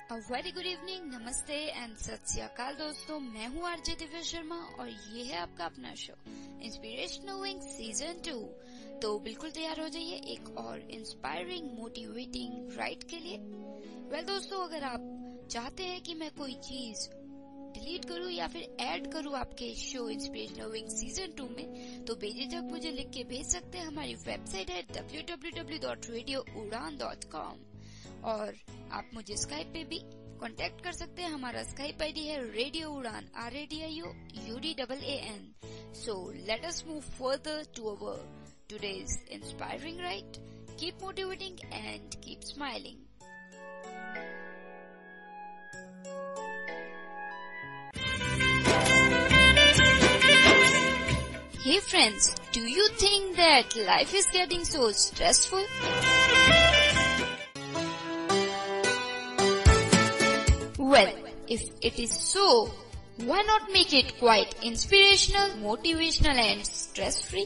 Very good evening, नमस्ते and Sat Shri अकाल दोस्तों। मैं हूँ आरजे दिव्या शर्मा और ये है आपका अपना शो इंस्पिरेशनल सीजन 2। तो बिल्कुल तैयार हो जाइए एक और इंस्पायरिंग मोटिवेटिंग राइड के लिए। वेल दोस्तों, अगर आप चाहते हैं कि मैं कोई चीज डिलीट करूँ या फिर ऐड करूँ आपके शो इंस्पिरेशनल सीजन 2 में, तो बेझिझक मुझे लिख के भेज सकते हैं। हमारी वेबसाइट है www.radioudan.com और आप मुझे स्काइप पे भी कांटेक्ट कर सकते हैं। हमारा स्काइप आईडी है radio Udaan, RADIOUDAAN। So let us move further to our today's inspiring right. Keep motivating and keep smiling. Hey friends, do you think that life is getting so stressful? Well, if it is so, why not make it quite inspirational, motivational and stress-free?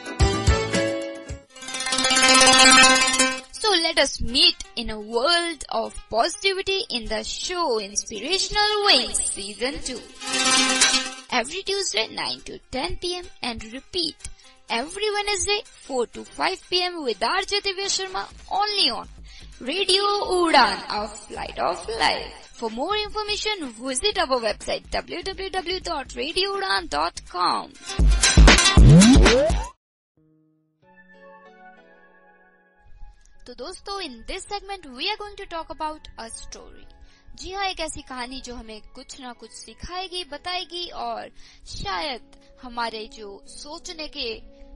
So let us meet in a world of positivity in the show Inspirational Wings Season 2. Every Tuesday 9 to 10 p.m. and repeat every Wednesday 4 to 5 p.m. with RJ Divya Sharma only on Radio Udaan, our flight of life. For more information, visit our website www.radioudan.com. तो दोस्तों, in this segment we are going to talk about a story. जी हाँ, एक ऐसी कहानी जो हमें कुछ ना कुछ सिखाएगी, बताएगी और शायद हमारे जो सोचने के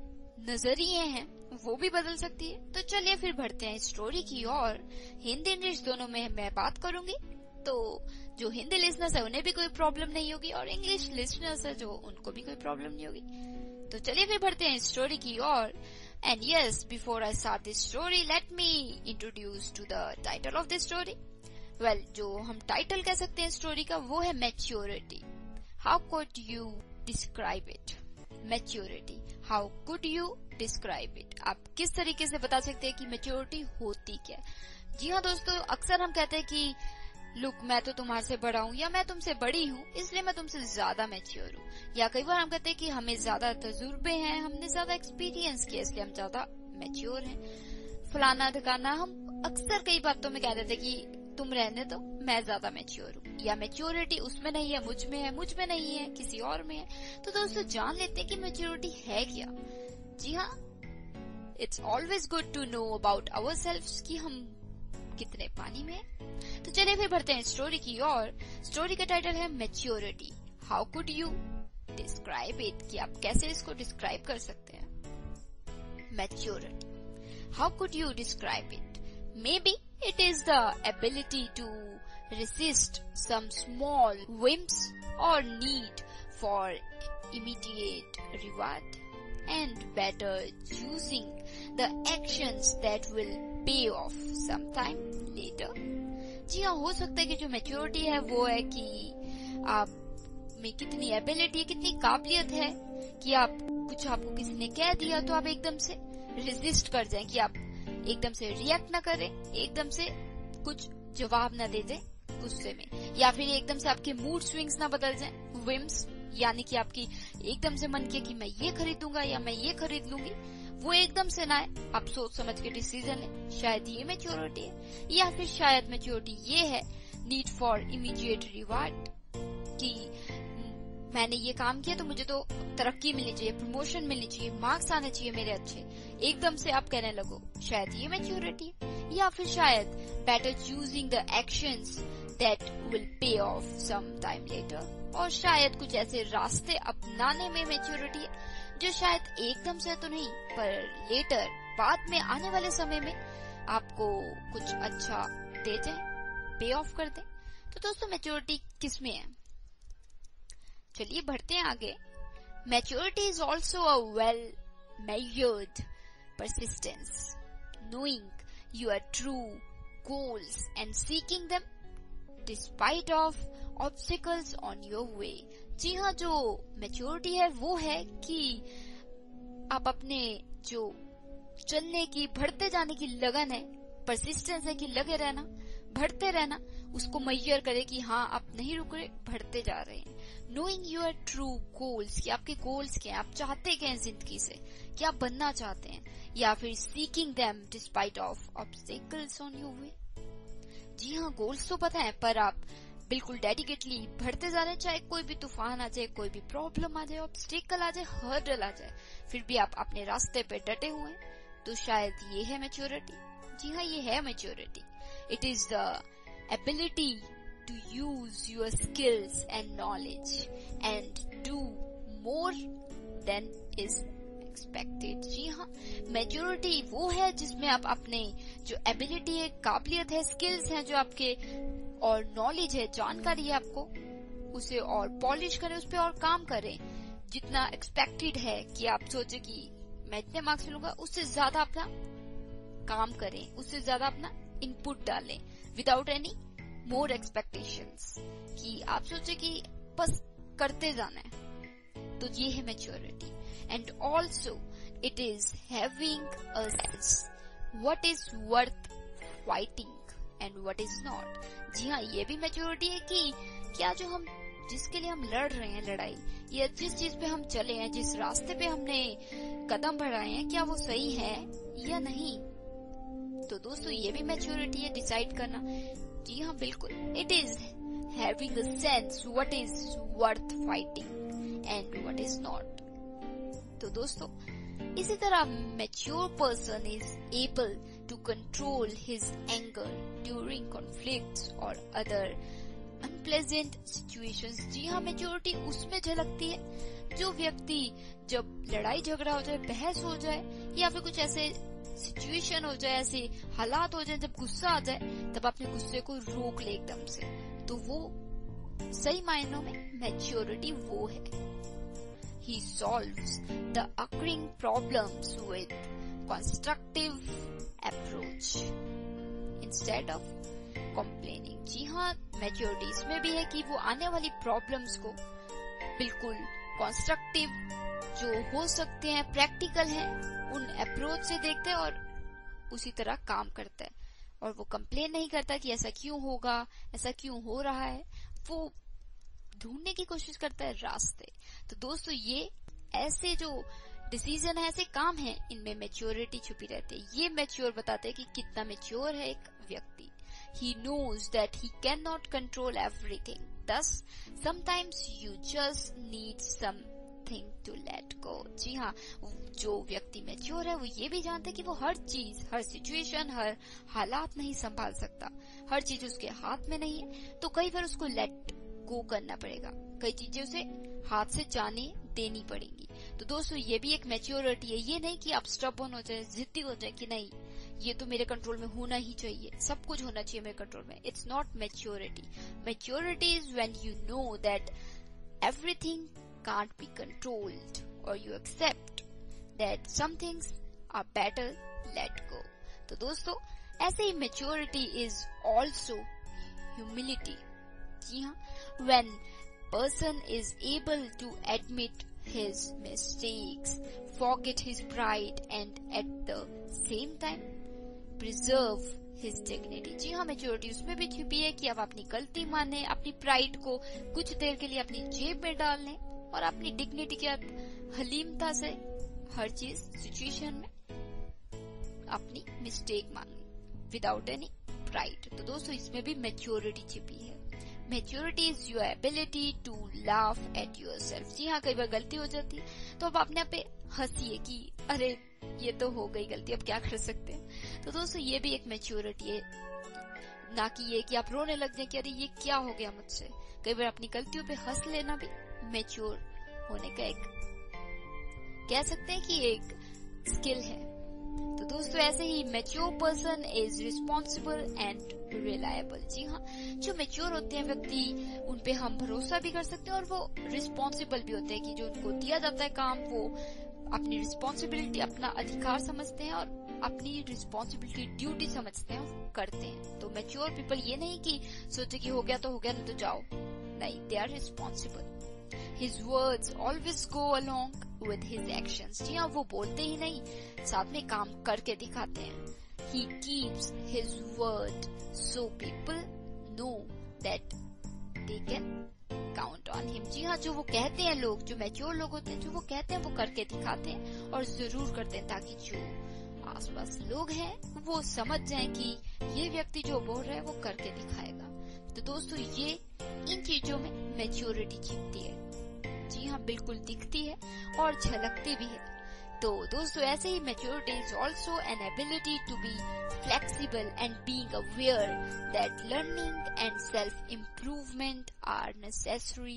नजरिए हैं वो भी बदल सकती है। तो चलिए फिर बढ़ते हैं स्टोरी की ओर। हिंदी इंग्लिश दोनों में मैं बात करूंगी, तो जो हिंदी लिसनर्स है उन्हें भी कोई प्रॉब्लम नहीं होगी और इंग्लिश लिसनर्स है जो उनको भी कोई प्रॉब्लम नहीं होगी। तो चलिए फिर बढ़ते हैं स्टोरी की ओर। And yes, before I start this story, let me introduce to the title of this story. Well, जो हम टाइटल कह सकते हैं स्टोरी का वो है maturity. How could you describe it? Maturity, how could you describe it? आप किस तरीके से बता सकते हैं कि मैच्योरिटी होती क्या है? जी हाँ दोस्तों, अक्सर हम कहते हैं कि लुक, मैं तो तुम्हारे से बड़ा हूँ या मैं तुमसे बड़ी हूँ इसलिए मैं तुमसे ज्यादा मैच्योर हूँ। या कई बार हम कहते हैं कि हमें ज्यादा तजुर्बे हैं, हमने ज्यादा एक्सपीरियंस किया इसलिए हम ज्यादा मैच्योर हैं। फलाना ढिकाना, हम अक्सर कई बातों में कह देते कि तुम रहने दो, मैं ज्यादा मैच्योर हूँ, या मैच्योरिटी उसमें नहीं है, मुझ में नहीं है, किसी और में है। तो दोस्तों, जान लेते हैं कि मैच्योरिटी है क्या। जी हाँ, it's always good to know about ourselves कि हम कितने पानी में है। तो चलिए फिर बढ़ते हैं स्टोरी की ओर। स्टोरी का टाइटल है maturity, how could you describe it? कि आप कैसे इसको डिस्क्राइब कर सकते हैं। Maturity, how could you describe it? Maybe it is the ability to resist some small whims or need for immediate reward and better choosing the actions that will pay off sometime later. जी हाँ, हो सकता है कि जो maturity है वो है कि आप में कितनी एबिलिटी, कितनी काबिलियत है कि आप कुछ, आपको किसी ने कह दिया तो आप एकदम से रेजिस्ट कर जाएं, कि आप एकदम से रिएक्ट ना करें, एकदम से कुछ जवाब ना दे दें गुस्से में, या फिर एकदम से आपके मूड स्विंग्स ना बदल जाएं, विम्स, यानी कि आपकी एकदम से मन किया कि मैं ये खरीदूंगा या मैं ये खरीद लूंगी, वो एकदम से ना है। आप सोच समझ के डिसीजन लें। शायद ये मैच्योरिटी है, या फिर शायद मैच्योरिटी ये है नीड फॉर इमीडिएट रिवार्ड, कि मैंने ये काम किया तो मुझे तो तरक्की मिलनी चाहिए, प्रमोशन मिलनी चाहिए, मार्क्स आने चाहिए मेरे अच्छे, एकदम से आप कहने लगो। शायद ये मैच्योरिटी है। या फिर शायद better choosing the actions that will pay off some time later, और शायद कुछ ऐसे रास्ते अपनाने में मैच्योरिटी है जो शायद एकदम से तो नहीं, पर लेटर, बाद में आने वाले समय में आपको कुछ अच्छा दे जाए, पे ऑफ कर दे। तो दोस्तों, मैच्योरिटी किस में है? चलिए बढ़ते हैं आगे। Maturity is also a well measured persistence, knowing your true goals and seeking them despite of obstacles on your way. जी हाँ, जो मैच्योरिटी है वो है कि आप अपने जो चलने की, बढ़ते जाने की लगन है, परसिस्टेंस है कि लगे रहना, बढ़ते रहना, उसको मेजर करे कि हाँ आप नहीं रुक रहे, बढ़ते जा रहे हैं। नोइंग योर ट्रू गोल्स, कि आपके गोल्स क्या हैं, आप चाहते क्या हैं जिंदगी से, क्या बनना चाहते हैं, या फिर seeking them despite of obstacles on your way. जी हाँ, गोल्स तो पता है, पर आप बिल्कुल डेडिकेटली बढ़ते जा रहे हैं, चाहे कोई भी तूफान आ जाए, कोई भी प्रॉब्लम आ जाए, ऑब्स्टेकल आ जाए, हर्डल आ जाए, फिर भी आप अपने रास्ते पे डटे हुए हैं। तो शायद ये है मैच्योरिटी। जी हाँ, ये है maturity. It is the ability to use your skills and knowledge and do more than is expected। जी हाँ, मैच्योरिटी वो है जिसमें आप अपने जो एबिलिटी है, काबिलियत है, स्किल्स हैं जो आपके, और नॉलेज है, जानकारी है आपको, उसे और पॉलिश करें, उस पर और काम करें। जितना एक्सपेक्टेड है कि आप सोचे कि मैं इतने मार्क्स मिलूंगा, उससे ज्यादा अपना काम करें, उससे ज्यादा अपना इनपुट डालें विदाउट एनी मोर एक्सपेक्टेशंस, कि आप सोचे कि बस करते जाना है। तो ये है maturity. And also it is having a sense what is worth fighting and what is not. जी हाँ, ये भी मैच्योरिटी है कि क्या जो हम जिसके लिए हम लड़ रहे हैं लड़ाई, या जिस चीज पे हम चले हैं, जिस रास्ते पे हमने कदम बढ़ाए हैं, क्या वो सही है या नहीं। तो दोस्तों ये भी मैच्योरिटी है, डिसाइड करना। जी हाँ, बिल्कुल। It is having a sense what is worth fighting and what is not. तो दोस्तों इसी तरह mature person is able to control his anger during conflicts और अदर अनप्लेजेंट सिचुएशंस। जी हाँ, मैच्योरिटी उसमें झलकती है जो व्यक्ति जब लड़ाई झगड़ा हो जाए, बहस हो जाए, या फिर कुछ ऐसे सिचुएशन हो जाए, ऐसे हालात हो जाए, जब गुस्सा आ जाए, तब अपने गुस्से को रोक ले एकदम से। तो वो सही मायनों में मैच्योरिटी वो है। He solves the occurring problems with constructive approach instead of complaining। जी हाँ, मैच्योरिटी इसमें भी है कि वो आने वाली प्रॉब्लम्स को बिल्कुल कंस्ट्रक्टिव जो हो सकते हैं, प्रैक्टिकल हैं, उन अप्रोच से देखते हैं और उसी तरह काम करता है। और वो कंप्लेन नहीं करता कि ऐसा क्यों होगा, ऐसा क्यों हो रहा है, वो ढूंढने की कोशिश करता है रास्ते। तो दोस्तों ये ऐसे जो डिसीजन है, ऐसे काम है, इनमें मैच्योरिटी छुपी रहती है। ये मैच्योर बताते हैं कि कितना मैच्योर है एक व्यक्ति। He knows that he cannot control everything. Thus, sometimes you just need something to let go। जी हाँ, जो व्यक्ति मैच्योर है वो ये भी जानता है कि वो हर चीज, हर सिचुएशन, हर हालात नहीं संभाल सकता, हर चीज उसके हाथ में नहीं है। तो कई बार उसको लेट गो करना पड़ेगा, कई चीजें उसे हाथ से जाने देनी पड़ेंगी। तो दोस्तों ये भी एक मैच्योरिटी है। ये नहीं कि आप स्टबर्न हो जाए, जिद्दी हो जाए कि नहीं ये तो मेरे कंट्रोल में होना ही चाहिए, सब कुछ होना चाहिए मेरे कंट्रोल में। It's not maturity. Maturity is when you know that everything can't be controlled और you accept that some things are better let go. तो दोस्तों ऐसे ही मैच्योरिटी इज ऑल्सो ह्यूमिलिटी। जी हाँ, when person is able to admit his mistakes, forget his pride and at the same time preserve his dignity। जी हाँ, maturity उसमें भी छुपी है कि आप अपनी गलती माने, अपनी प्राइड को कुछ देर के लिए अपनी जेब में डाल लें और अपनी डिग्निटी के हलीमता से हर चीज सिचुएशन में अपनी मिस्टेक मांगे विदाउट एनी प्राइड। तो दोस्तों इसमें भी मैच्योरिटी छिपी है। Maturity is your ability to laugh at yourself. जी हाँ, कई बार गलती हो जाती है तो आप अपने आप पे हंसिए कि अरे ये तो हो गई गलती, अब क्या कर सकते हैं। तो दोस्तों ये भी एक मैच्योरिटी है, ना कि ये कि आप रोने लग जाए कि अरे ये क्या हो गया मुझसे। कई बार अपनी गलतियों पे हंस लेना भी मैच्योर होने का एक, कह सकते हैं कि एक स्किल है। तो दोस्तों ऐसे ही mature person is responsible and reliable. जी हाँ, जो मैच्योर होते हैं व्यक्ति, उन पे हम भरोसा भी कर सकते हैं और वो रिस्पॉन्सिबल भी होते हैं कि जो उनको दिया जाता है काम, वो अपनी रिस्पॉन्सिबिलिटी, अपना अधिकार समझते हैं और अपनी रिस्पॉन्सिबिलिटी, ड्यूटी समझते हैं, वो करते हैं। तो मैच्योर पीपल ये नहीं कि सोचे कि हो गया तो हो गया, नहीं तो जाओ, नहीं, they are responsible. His words always go along with his actions। जी हाँ, वो बोलते ही नहीं, साथ में काम करके दिखाते हैं। He keeps his word so people know that they can count on him. जी हाँ, जो वो कहते हैं लोग, जो मैच्योर लोग होते हैं, जो वो कहते हैं वो करके दिखाते हैं और जरूर करते हैं, ताकि जो आसपास लोग हैं वो समझ जाएं कि ये व्यक्ति जो बोल रहा है वो करके दिखाएगा। तो दोस्तों, ये इन चीजों में मैच्योरिटी छिपती है। जी हाँ, बिल्कुल दिखती है और झलकती भी है। तो दोस्तों, ऐसे ही maturity is also an ability to be flexible and being aware that learning and self improvement are necessary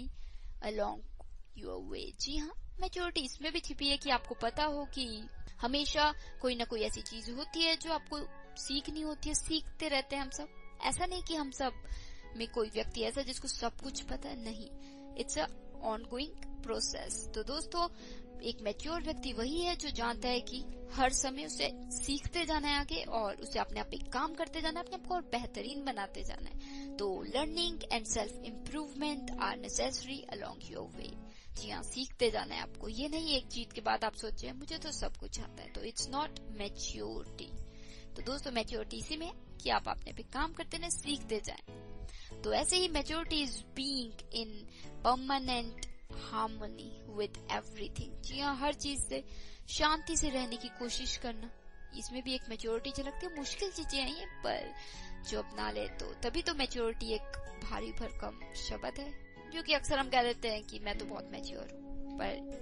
along your way. जी हाँ, मैच्योरिटी इसमें भी छिपी है कि आपको पता हो कि हमेशा कोई ना कोई ऐसी चीज होती है जो आपको सीखनी होती है। सीखते रहते हैं हम सब। ऐसा नहीं कि हम सब में कोई व्यक्ति ऐसा जिसको सब कुछ पता है, नहीं। It's a ongoing process. तो दोस्तों, एक मैच्योर व्यक्ति वही है जो जानता है कि हर समय उसे सीखते जाना है आगे और उसे अपने आप एक काम करते जाना है, अपने आप को और बेहतरीन बनाते जाना है। तो learning and self improvement are necessary along your way. जी हाँ, सीखते जाना है आपको। ये नहीं एक चीज के बाद आप सोचे मुझे तो सब कुछ आता है, तो इट्स नॉट मैच्योरिटी। तो दोस्तों, मैच्योरिटी इसी में है कि आप अपने पे काम करते हैं, सीखते जाएं। तो ऐसे ही maturity is being in permanent harmony with everything. जी हाँ, हर चीज से शांति से रहने की कोशिश करना, इसमें भी एक मैच्योरिटी झलकती है। मुश्किल चीजें हैं ये, पर जो अपना ले तो तभी तो मैच्योरिटी एक भारी भरकम शब्द है, जो कि अक्सर हम कह देते हैं कि मैं तो बहुत मैच्योर हूँ।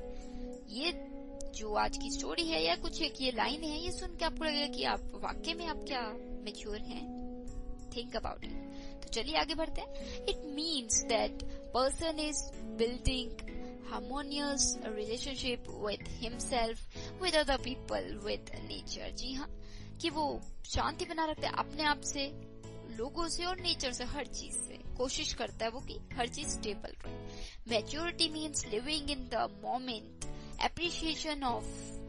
पर ये जो आज की स्टोरी है या कुछ एक ये लाइन है, ये सुन के आपको लगेगा कि आप वाकई में आप क्या मैच्योर हैं। Think about it. तो चलिए आगे बढ़ते हैं। It means that person is building harmonious relationship with himself, with other people, with nature. जी हाँ, कि वो शांति बना रखते हैं अपने आप से, लोगों से और नेचर से, हर चीज से कोशिश करता है वो कि हर चीज स्टेबल रहे। Maturity means living in the moment, appreciation of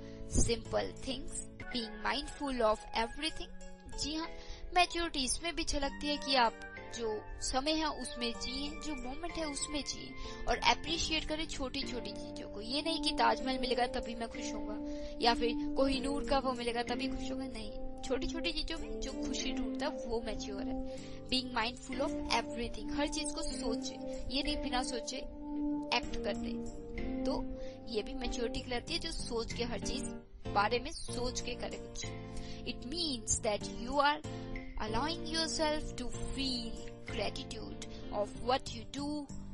simple things, being mindful of everything. जी हाँ, मैच्योरिटी इसमें भी झलकती है कि आप जो समय है उसमें जिए, जो मोमेंट है उसमें जिए और एप्रिशिएट करें छोटी छोटी चीजों को। ये नहीं कि ताजमहल मिलेगा तभी मैं खुश होऊंगा या फिर कोहिनूर का वो मिलेगा तभी खुश होगा, नहीं। छोटी छोटी चीजों में जो खुशी ढूंढता है वो मैच्योर है। बीइंग माइंडफुल ऑफ एवरीथिंग, हर चीज को सोचे, ये नहीं बिना सोचे एक्ट कर दे। तो ये भी मैच्योरिटी कहलाती है, जो सोच के हर चीज बारे में सोच के करे कुछ। It means that you are allowing yourself to feel gratitude of what you do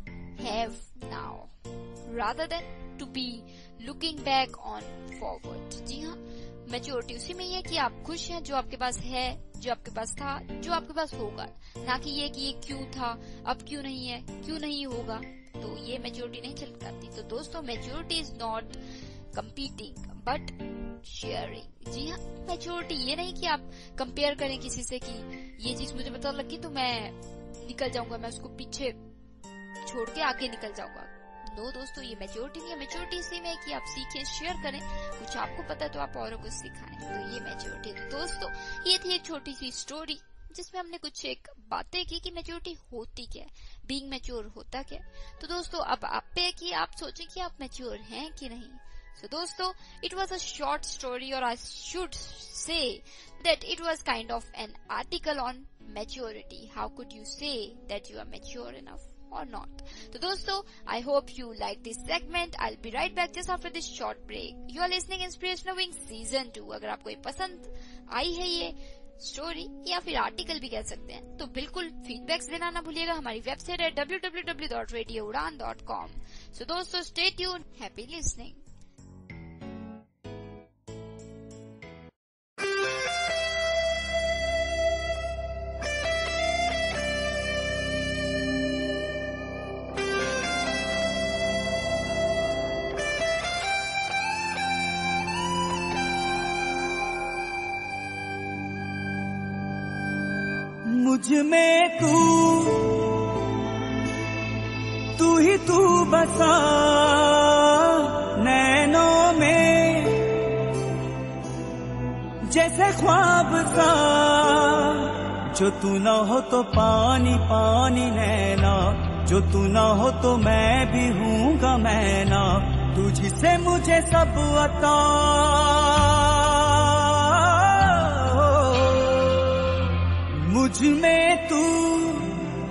have now rather than to be looking back on forward। जी हाँ, मैच्योरिटी उसी में ही है कि आप खुश हैं जो आपके पास है, जो आपके पास था, जो आपके पास होगा, ना कि ये कि ये क्यों था, अब क्यों नहीं है, क्यों नहीं होगा। तो ये मैच्योरिटी नहीं झलकाती। तो दोस्तों, maturity is not competing but sharing. जी हाँ, मैच्योरिटी ये नहीं कि आप कंपेयर करें किसी से कि ये चीज मुझे पता लगी तो मैं निकल जाऊंगा, मैं उसको पीछे छोड़ के आगे निकल जाऊंगा। नो दोस्तों, ये मैच्योरिटी नहीं है। मैच्योरिटी इसी में है कि आप सीखें, शेयर करें, कुछ आपको पता है तो आप औरों को सिखाएं। तो ये मैच्योरिटी है। तो दोस्तों, ये थी एक छोटी सी स्टोरी जिसमें हमने कुछ एक बातें की कि मैच्योरिटी होती क्या है, बीइंग मैच्योर होता क्या है। तो दोस्तों, अब आप पे कि आप सोचें कि आप मैच्योर हैं कि नहीं। So दोस्तों, it was a short story, or I should say that it was kind of an article on maturity. How could you say that you are mature enough or not? So दोस्तों, I hope you like this segment. I'll be right back just after this short break. You are listening Inspirational Wing Season 2. अगर आपको ये पसंद आई है ये story या फिर article भी कह सकते हैं, तो बिल्कुल फीडबैक्स देना ना भूलिएगा। हमारी वेबसाइट है www.radioudan.com। So दोस्तों, stay tuned. Happy listening. मुझ में तू ही तू बसा, नैनों में जैसे ख्वाब सा। जो तू ना हो तो पानी पानी नैना, जो तू ना हो तो मैं भी हूँगा मैना। तुझसे मुझे सब अता, मुझ में तू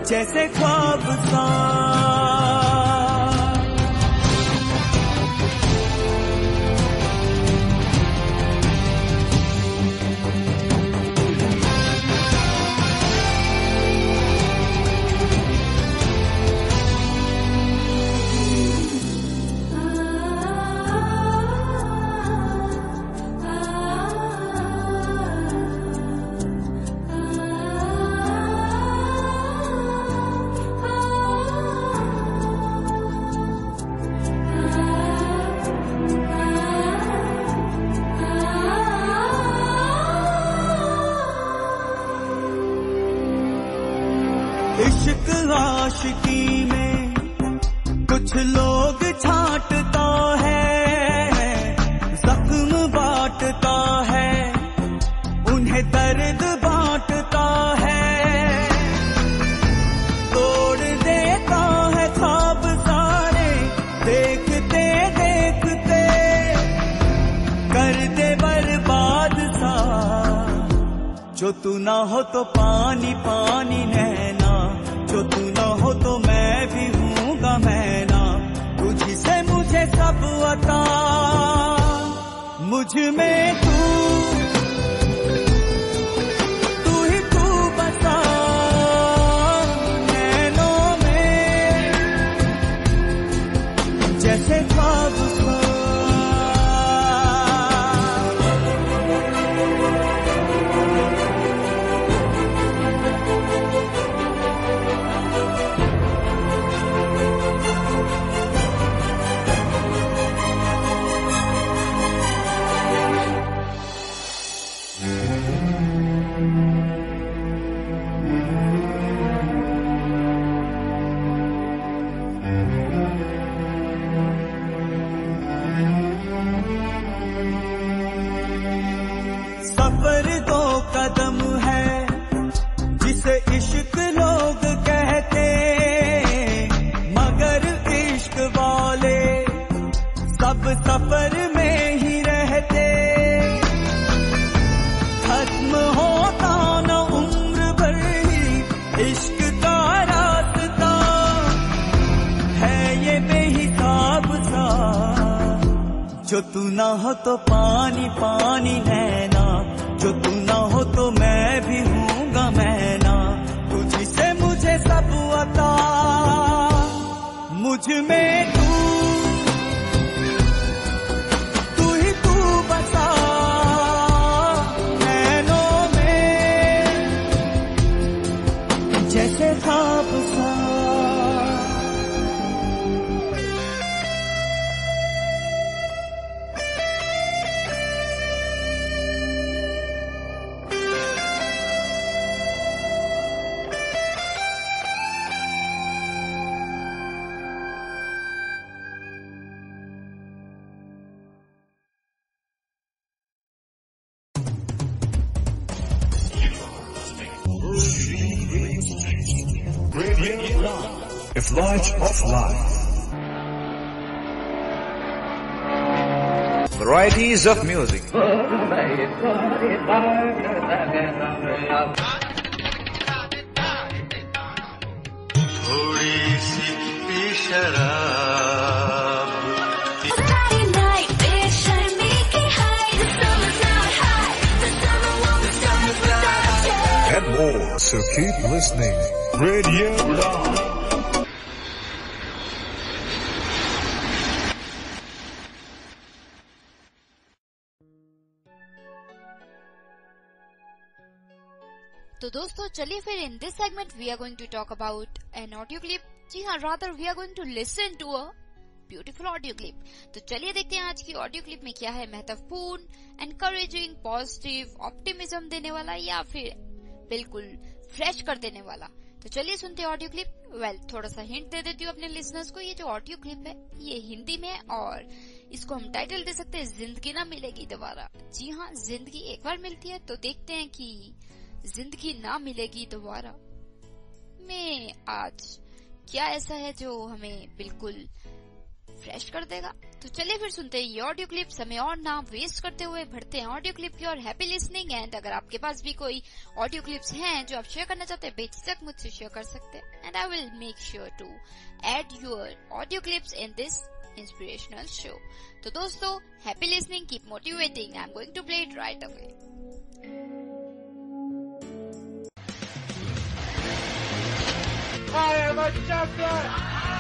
जैसे ख्वाब सा इश्क आशिकी में कुछ लोग छांटता है, जख्म बांटता है, उन्हें दर्द बांटता है, तोड़ देता है ख्वाब सारे, देखते देखते कर दे बर्बाद सा। जो तू ना हो तो पानी पानी नैना, जो तू ना हो तो मैं भी हूँगा मैं ना, तुझी से मुझे सब अता, मुझ में तू ही तू बसा, नैनों में जैसे ख्वाब सा। सफर दो कदम है जिसे इश्क लोग कहते, मगर इश्क वाले सब सफर में ही रहते। खत्म होता न उम्र भर ही इश्क का रास्ता, है ये बेहिसाब सा। जो तू ना हो तो पानी पानी नैना, जो तू ना हो तो मैं भी हूँगा मैं ना, तुझी से मुझे सब अता, मुझ में तू ही तू बसा, नैनों में जैसे ख्वाब सा। Radio Udaan, a flight of life. Varieties of music. थोड़ी सी शराब And more, so keep listening. Radio Udaan. तो दोस्तों चलिए फिर in this segment we are going to talk about an audio clip. जी हाँ, rather we are going to listen to a beautiful audio clip. तो चलिए देखते हैं आज की ऑडियो क्लिप में क्या है महत्वपूर्ण, एनकरेजिंग, पॉजिटिव, ऑप्टिमिज्म देने वाला या फिर बिल्कुल फ्रेश कर देने वाला। तो चलिए सुनते हैं ऑडियो क्लिप। थोड़ा सा हिंट दे देती हूँ अपने लिसनर्स को। ये जो ऑडियो क्लिप है ये हिंदी में है और इसको हम टाइटल दे सकते हैं जिंदगी ना मिलेगी दोबारा। जी हाँ, जिंदगी एक बार मिलती है, तो देखते हैं कि जिंदगी ना मिलेगी दोबारा में आज क्या ऐसा है जो हमें बिल्कुल फ्रेश कर देगा। तो चलिए फिर सुनते हैं ये ऑडियो क्लिप। समय और ना वेस्ट करते हुए बढ़ते हैं ऑडियो क्लिप की और हैप्पी लिसनिंग। एंड अगर आपके पास भी कोई ऑडियो क्लिप्स हैं जो आप शेयर करना चाहते हैं, बेझिझक मुझसे शेयर कर सकते हैं। And I will make sure to add your audio clips in this inspirational show. तो दोस्तों, happy listening, keep motivating. I am going to play it right away. I am a champion!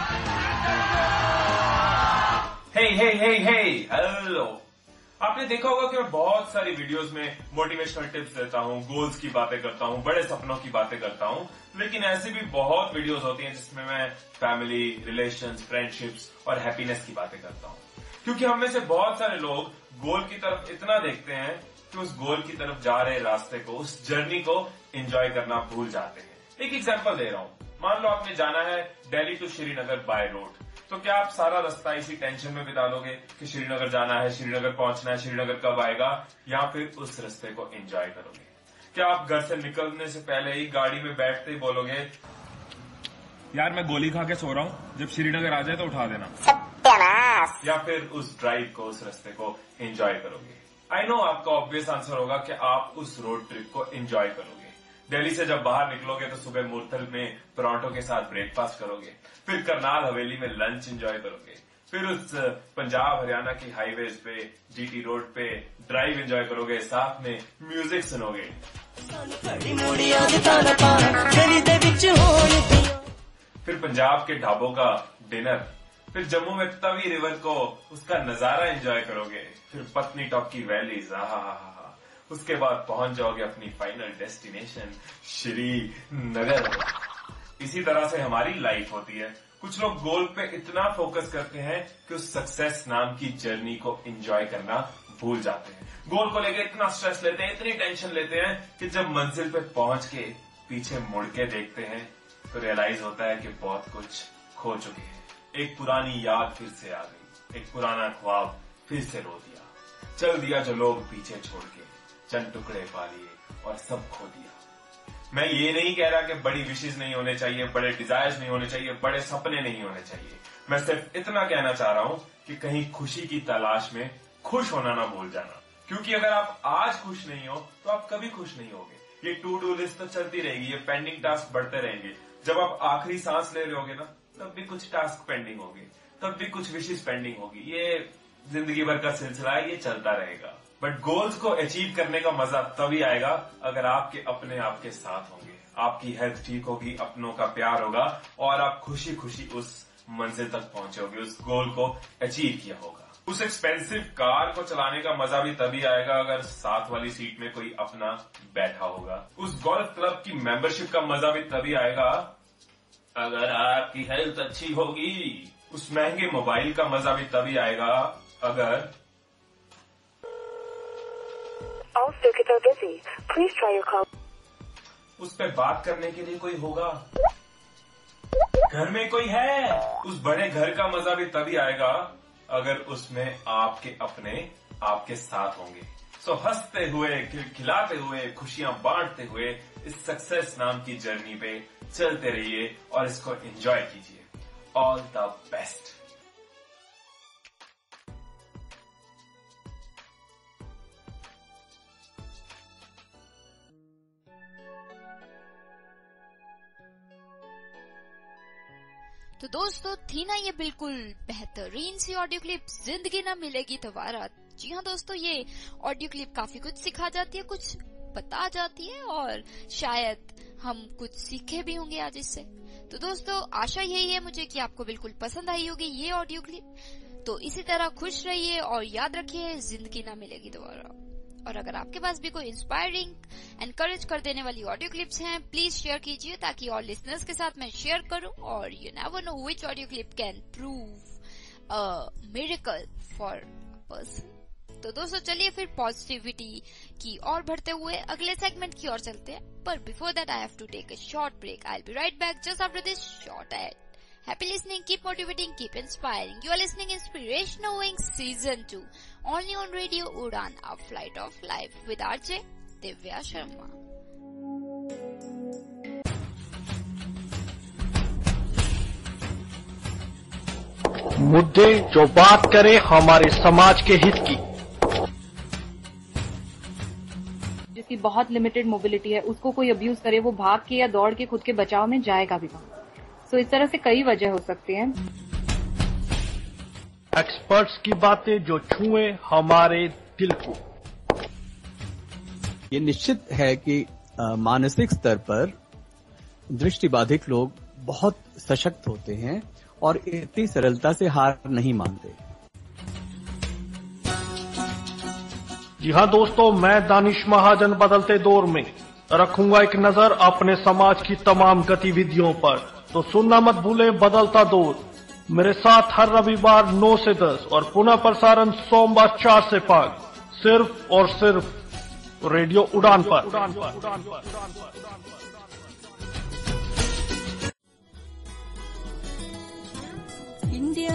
Hey, hello. आपने देखा होगा कि मैं बहुत सारी videos में मोटिवेशनल टिप्स देता हूँ, गोल्स की बातें करता हूँ, बड़े सपनों की बातें करता हूँ, लेकिन ऐसी भी बहुत वीडियोस होती हैं जिसमें मैं फैमिली, रिलेशंस, फ्रेंडशिप्स और हैप्पीनेस की बातें करता हूँ। क्योंकि हम में से बहुत सारे लोग गोल की तरफ इतना देखते हैं कि उस गोल की तरफ जा रहे रास्ते को, उस जर्नी को एंजॉय करना भूल जाते हैं। एक एग्जांपल दे रहा हूँ। मान लो आपने जाना है Delhi to Srinagar by road, तो क्या आप सारा रास्ता इसी टेंशन में बिता लोगे कि श्रीनगर जाना है, श्रीनगर पहुंचना है, श्रीनगर कब आएगा, या फिर उस रास्ते को एंजॉय करोगे? क्या आप घर से निकलने से पहले ही गाड़ी में बैठते ही बोलोगे, यार मैं गोली खा के सो रहा हूँ, जब श्रीनगर आ जाए तो उठा देना, या फिर उस ड्राइव को, उस रास्ते को एंजॉय करोगे? आई नो आपका ऑब्वियस आंसर होगा कि आप उस रोड ट्रिप को एंजॉय करोगे। दिल्ली से जब बाहर निकलोगे तो सुबह मुरथल में परांठों के साथ ब्रेकफास्ट करोगे, फिर करनाल हवेली में लंच एंजॉय करोगे, फिर उस पंजाब हरियाणा की हाईवेज पे, जीटी रोड पे ड्राइव एंजॉय करोगे, साथ में म्यूजिक सुनोगे। फिर पंजाब के ढाबों का डिनर, फिर जम्मू में तवी रिवर को, उसका नजारा एंजॉय करोगे, फिर पत्नीटॉप की वैलीज, उसके बाद पहुंच जाओगे अपनी फाइनल डेस्टिनेशन श्रीनगर। इसी तरह से हमारी लाइफ होती है। कुछ लोग गोल पे इतना फोकस करते हैं कि उस सक्सेस नाम की जर्नी को एंजॉय करना भूल जाते हैं। गोल को लेकर इतना स्ट्रेस लेते हैं, इतनी टेंशन लेते हैं कि जब मंजिल पे पहुंच के पीछे मुड़ के देखते हैं तो रियलाइज होता है कि बहुत कुछ खो चुके हैं। एक पुरानी याद फिर से आ गई, एक पुराना ख्वाब फिर से रो दिया, चल दिया जो लोग पीछे छोड़ के, चंद टुकड़े पा लिए और सब खो दिया। मैं ये नहीं कह रहा कि बड़ी विशेष नहीं होने चाहिए, बड़े डिजायर्स नहीं होने चाहिए, बड़े सपने नहीं होने चाहिए। मैं सिर्फ इतना कहना चाह रहा हूं कि कहीं खुशी की तलाश में खुश होना ना भूल जाना, क्योंकि अगर आप आज खुश नहीं हो तो आप कभी खुश नहीं होगे। ये टू डू लिस्ट तो चलती रहेगी, ये पेंडिंग टास्क बढ़ते रहेंगे। जब आप आखिरी सांस ले रहे होगे ना, तब भी कुछ टास्क पेंडिंग होगी, तब भी कुछ विशेष पेंडिंग होगी। ये जिंदगी भर का सिलसिला है, ये चलता रहेगा। बट गोल्स को अचीव करने का मजा तभी आएगा अगर आपके अपने आपके साथ होंगे, आपकी हेल्थ ठीक होगी, अपनों का प्यार होगा और आप खुशी खुशी उस मंजिल तक पहुंचोगे, उस गोल को अचीव किया होगा। उस एक्सपेंसिव कार को चलाने का मजा भी तभी आएगा अगर साथ वाली सीट में कोई अपना बैठा होगा। उस गोल्फ क्लब की मेंबरशिप का मजा भी तभी आएगा अगर आपकी हेल्थ अच्छी होगी। उस महंगे मोबाइल का मजा भी तभी आएगा अगर उस पे बात करने के लिए कोई होगा, घर में कोई है। उस बड़े घर का मजा भी तभी आएगा अगर उसमें आपके अपने आपके साथ होंगे। सो हंसते हुए, खिलखिलाते हुए, खुशियां बांटते हुए इस सक्सेस नाम की जर्नी पे चलते रहिए और इसको एंजॉय कीजिए। All the best. तो दोस्तों, थी ना ये बिल्कुल बेहतरीन सी ऑडियो क्लिप, जिंदगी ना मिलेगी दोबारा। जी हाँ दोस्तों, ये ऑडियो क्लिप काफी कुछ सिखा जाती है, कुछ बता जाती है और शायद हम कुछ सीखे भी होंगे आज इससे। तो दोस्तों, आशा यही है मुझे कि आपको बिल्कुल पसंद आई होगी ये ऑडियो क्लिप। तो इसी तरह खुश रहिए और याद रखिए, जिंदगी ना मिलेगी दोबारा। और अगर आपके पास भी कोई इंस्पायरिंग, एनकरेज कर देने वाली ऑडियो क्लिप्स हैं, प्लीज शेयर कीजिए ताकि और लिसनर्स के साथ मैं शेयर करूं। और you never know which audio clip can prove a miracle for a person. तो दोस्तों, चलिए फिर पॉजिटिविटी की ओर बढ़ते हुए अगले सेगमेंट की ओर चलते हैं। पर before that I have to take a short break. I will be right back just after this short ad. Happy listening, keep motivating, keep inspiring. You are listening Inspirational Wings Season 2, only on Radio Udaan, a flight of life with RJ Divya Sharma. मुद्दे जो बात करें हमारे समाज के हित की। जिसकी बहुत लिमिटेड मोबिलिटी है उसको कोई अब्यूज करे, वो भाग के या दौड़ के खुद के बचाव में जाएगा भी कहाँ। सो इस तरह से कई वजह हो सकती हैं। एक्सपर्ट्स की बातें जो छुए हमारे दिल को। ये निश्चित है कि मानसिक स्तर पर दृष्टिबाधित लोग बहुत सशक्त होते हैं और इतनी सरलता से हार नहीं मानते। जी हाँ दोस्तों, मैं दानिश महाजन बदलते दौर में रखूंगा एक नजर अपने समाज की तमाम गतिविधियों पर। तो सुनना मत भूलें बदलता दौर मेरे साथ हर रविवार 9 से 10 और पुनः प्रसारण सोमवार 4 से 5 सिर्फ और सिर्फ रेडियो उड़ान पर। India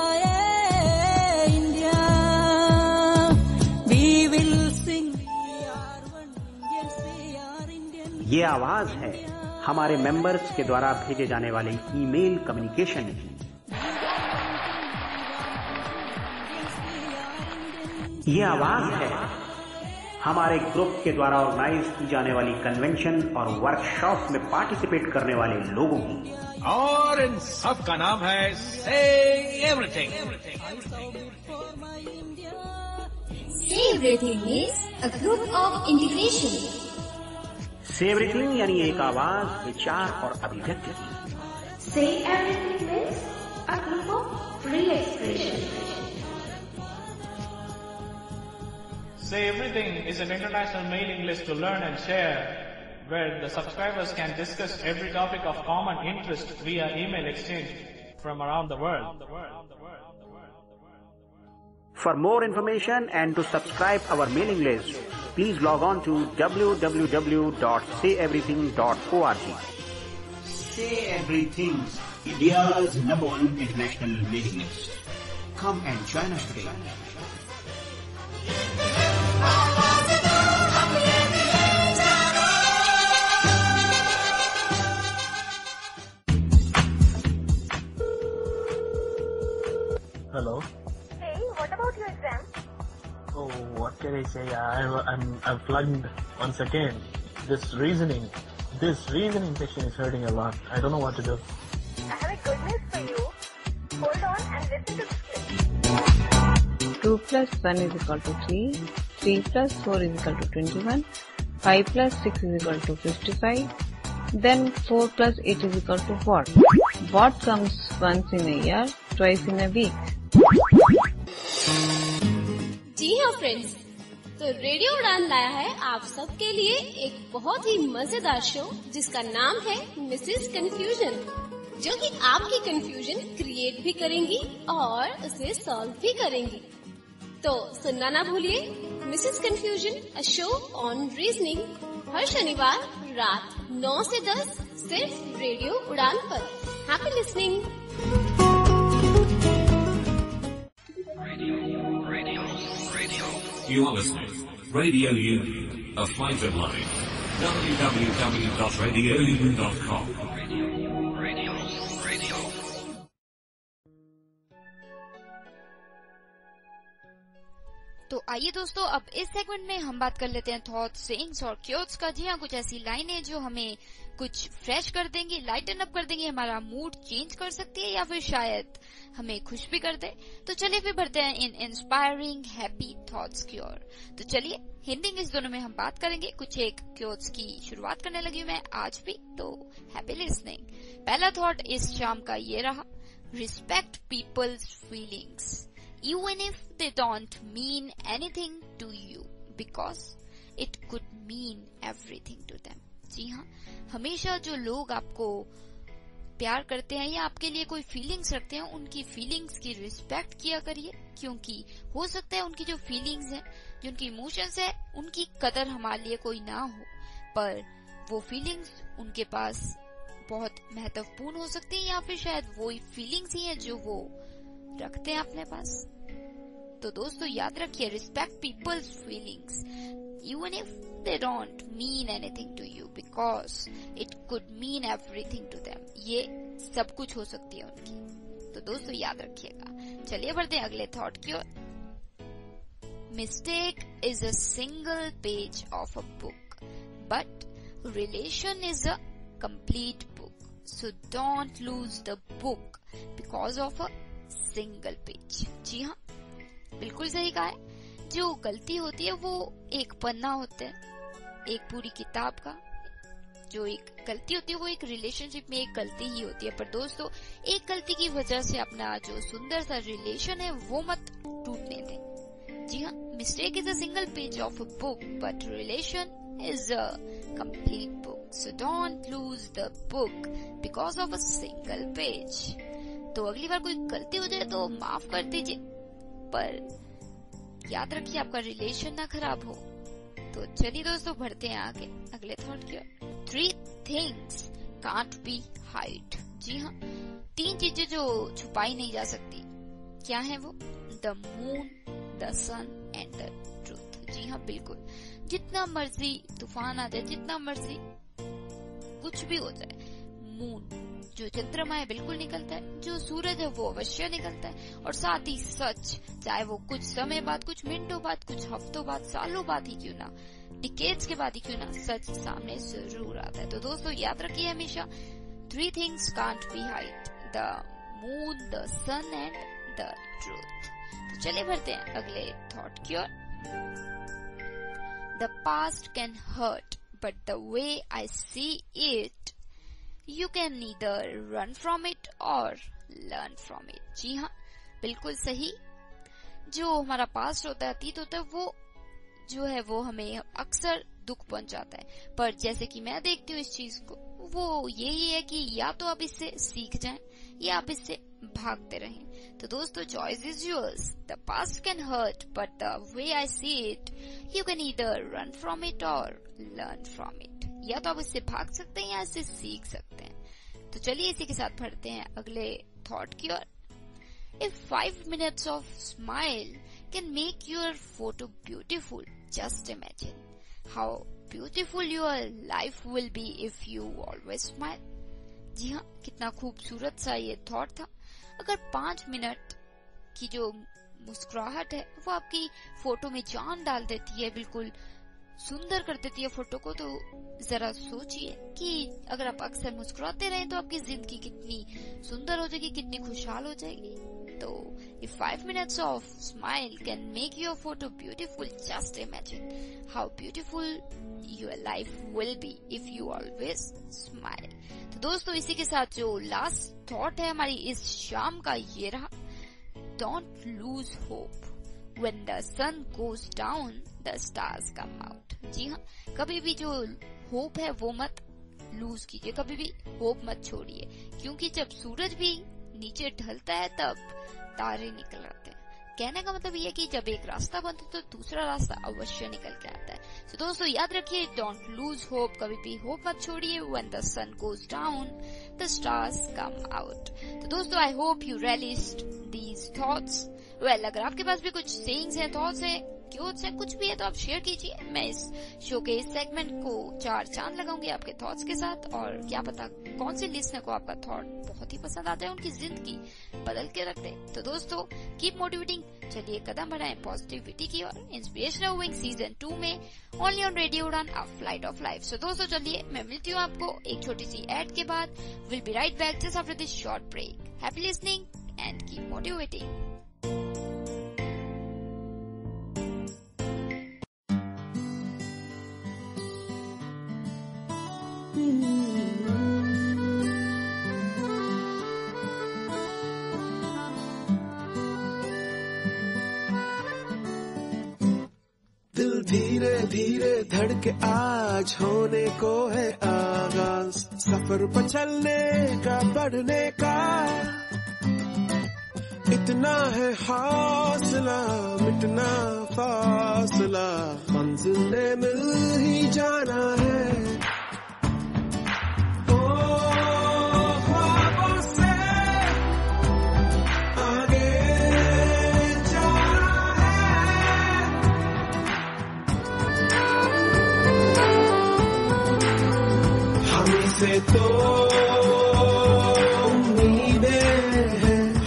India we will sing ये आवाज है हमारे मेंबर्स के द्वारा भेजे जाने वाले ईमेल कम्युनिकेशन की। ये आवाज है हमारे ग्रुप के द्वारा ऑर्गेनाइज की जाने वाली कन्वेंशन और वर्कशॉप में पार्टिसिपेट करने वाले लोगों की। और इन सब का नाम है say everything. Say everything is a group of integration. Say everything यानी एक आवाज, विचार और अभिव्यक्ति की। Say everything is a group of free expression. Say Everything is an international mailing list to learn and share, where the subscribers can discuss every topic of common interest via email exchange from around the world. For more information and to subscribe our mailing list, please log on to www.sayeverything.org. Say Everything, India's #1 international mailing list. Come and join us today. Hello. Hey, what about your exam? Oh, what can I say? I'm flunked once again. This reasoning section is hurting a lot. I don't know what to do. I have a good news for you. Hold on and listen to this clip. 2 plus 1 is equal to 3. 3 plus 4 is equal to 21. 5 plus 6 is equal to 55. Then 4 plus 8 is equal to what? What comes once in a year, twice in a week? जी हाँ friends, तो radio उड़ान लाया है आप सबके लिए एक बहुत ही मजेदार शो जिसका नाम है मिसेस कंफ्यूजन, जो कि आपकी कंफ्यूजन क्रिएट भी करेंगी और उसे सॉल्व भी करेंगी। तो सुनना ना भूलिए Mrs confusion, a show on reasoning, हर शनिवार रात 9 से 10 सिर्फ रेडियो उड़ान पर। Happy listening. You are listening. Radio Udaan, a flight of life. www.radioudaan.com. तो आइए दोस्तों, अब इस सेगमेंट में हम बात कर लेते हैं थॉट्स, सेइंग्स और क्योट्स का। जी हाँ, कुछ ऐसी लाइनें जो हमें कुछ फ्रेश कर देंगी, लाइटन अप कर देंगी, हमारा मूड चेंज कर सकती है या फिर शायद हमें खुश भी कर दे। तो चलिए फिर बढ़ते हैं इन इंस्पायरिंग हैप्पी थॉट्स की ओर। तो चलिए हिंदी इंग्लिश दोनों में हम बात करेंगे। कुछ एक क्योट्स की शुरुआत करने लगी हूँ मैं आज भी, तो हैप्पी लिसनिंग। पहला थॉट इस शाम का ये रहा, respect people's feelings even if they don't mean anything to you because it could mean everything to them। जी हाँ, हमेशा जो लोग आपको प्यार करते हैं या आपके लिए कोई फीलिंग्स रखते हैं, उनकी फीलिंग्स की रिस्पेक्ट किया करिए, क्योंकि हो सकता है उनकी जो फीलिंग्स हैं, जो उनकी इमोशंस है, उनकी कदर हमारे लिए कोई ना हो, पर वो फीलिंग्स उनके पास बहुत महत्वपूर्ण हो सकती है, या फिर शायद वही फीलिंग्स ही हैं जो वो रखते हैं अपने पास। तो दोस्तों याद रखिए, respect people's feelings even if they don't mean anything to you because it could mean everything to them. ये सब कुछ हो सकती है उनकी। तो दोस्तों याद रखिएगा। चलिए बढ़ते हैं अगले थॉट की ओर। Mistake is a single page of a book, but relation is a complete book, so don't lose the book because of a single page. जी हाँ, बिल्कुल सही कहा है। जो गलती होती है वो एक पन्ना होता है, एक पूरी किताब का। जो एक गलती होती है वो एक रिलेशनशिप में एक गलती ही होती है, पर दोस्तों एक गलती की वजह से अपना जो सुंदर सा रिलेशन है वो मत टूटने दें। जी हाँ, mistake is a single page of a book, but relation is a complete book, so don't lose the book because of a single page. तो अगली बार कोई गलती हो जाए तो माफ कर दीजिए, पर याद रखिए आपका रिलेशन ना खराब हो। तो चलिए दोस्तों बढ़ते हैं आगे अगले थॉट की ओर। 3 things can't be hide। जी हाँ, 3 चीजें जो छुपाई नहीं जा सकती। क्या है वो? The moon, the sun and the truth. जी हाँ, बिल्कुल। जितना मर्जी तूफान आ जाए, जितना मर्जी कुछ भी हो जाए, मून जो चंद्रमा है बिल्कुल निकलता है, जो सूरज है वो अवश्य निकलता है, और साथ ही सच, चाहे वो कुछ समय बाद, कुछ मिनटों बाद, कुछ हफ्तों बाद, सालों बाद ही क्यों ना, डिकेड्स के बाद ही क्यों ना, सच सामने जरूर आता है। तो दोस्तों याद रखिए हमेशा 3 things can't be hide, the moon, the sun and the truth. तो चलिए बढ़ते हैं अगले थॉट की ओर। The past can hurt, but the way I see it, you can neither run from it or learn from it। जी हाँ, बिल्कुल सही। जो हमारा पास्ट होता है, अतीत होता है, वो जो है वो हमें अक्सर दुख पहुंचाता है, पर जैसे कि मैं देखती हूँ इस चीज को, वो यही है कि या तो आप इससे सीख जाएं या आप इससे भागते रहें। तो दोस्तों choice is yours. The past can hurt, but the way I see it, you can either run from it और लर्न फ्रॉम इट। या तो आप इससे भाग सकते हैं या इससे सीख सकते हैं। तो चलिए इसी के साथ बढ़ते हैं अगले थॉट की ओर। If 5 minutes of smile can make your photo beautiful, just imagine how beautiful your life will be if you always smile। जी हाँ, कितना खूबसूरत सा ये थॉट था। अगर 5 मिनट की जो मुस्कुराहट है वो आपकी फोटो में जान डाल देती है, बिल्कुल सुंदर कर देती है फोटो को, तो जरा सोचिए कि अगर आप अक्सर मुस्कुराते रहें तो आपकी जिंदगी कितनी सुंदर हो जाएगी, कितनी खुशहाल हो जाएगी। तो if 5 minutes of smile can make your photo beautiful, just imagine how beautiful your life will be if you always smile। तो दोस्तों इसी के साथ जो लास्ट थॉट है हमारी इस शाम का ये रहा, don't lose hope, when the sun goes down the stars come out। जी हाँ, कभी भी जो होप है वो मत लूज कीजिए, कभी भी होप मत छोड़िए, क्योंकि जब सूरज भी नीचे ढलता है तब तारे निकल आते हैं। कहने का मतलब ये कि जब एक रास्ता बनता है तो दूसरा रास्ता अवश्य निकल के आता है। तो दोस्तों याद रखिए, डोंट लूज होप, कभी भी होप मत छोड़िए। When the sun goes down the stars come out. तो दोस्तों I hope you realised these thoughts. Well, अगर आपके पास भी कुछ सेइंग्स हैं, थॉट्स हैं, क्योट्स हैं, कुछ भी है तो आप शेयर कीजिए। मैं इस शो के इस सेगमेंट को 4 चांद लगाऊंगी आपके थॉट्स के साथ, और क्या पता कौन से लिसनर को आपका थॉट बहुत ही पसंद आता है, उनकी जिंदगी बदल के रख दे। तो दोस्तों कीप मोटिवेटिंग, चलिए कदम बढ़ाएं पॉजिटिविटी की ओर। इंस्पिरेशनल विंग सीजन 2 में only on radio Udaan, a flight of life. So दोस्तों चलिए मैं मिलती हूँ आपको एक छोटी सी एड के बाद। Will be right back just after this short break. Happy listening and keep motivating. दिल धीरे धीरे धड़के आज होने को है आगाज, सफर पर चलने का, बढ़ने का इतना है हौसला, मिटना फासला, मंजिल ने मिल ही जाना है। से तो उम्मीदें हैं,